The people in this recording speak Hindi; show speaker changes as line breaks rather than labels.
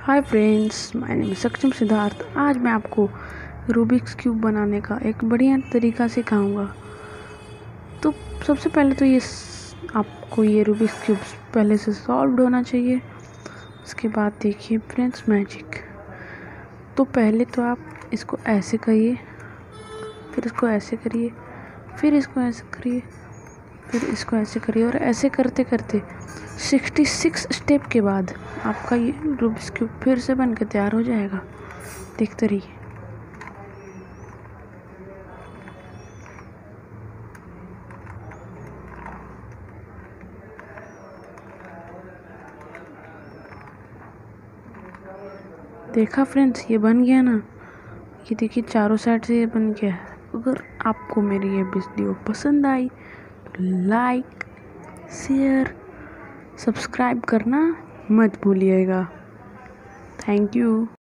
हाय फ्रेंड्स, माय नेम सक्षम सिद्धार्थ। आज मैं आपको रूबिक्स क्यूब बनाने का एक बढ़िया तरीका सिखाऊंगा। तो सबसे पहले तो आपको ये रूबिक्स क्यूब पहले से सॉल्व होना चाहिए। उसके बाद देखिए फ्रेंड्स मैजिक। तो पहले तो आप इसको ऐसे करिए, फिर इसको ऐसे करिए, फिर इसको ऐसे करिए, फिर इसको ऐसे करिए और ऐसे करते करते 66 स्टेप के बाद आपका ये रूबिक्स क्यूब फिर से बन के तैयार हो जाएगा। देखते रहिए। देखा फ्रेंड्स, ये बन गया ना। ये देखिए चारों साइड से ये बन गया है। अगर आपको मेरी ये वीडियो पसंद आई तो लाइक, शेयर, सब्सक्राइब करना मत भूलिएगा। Thank you.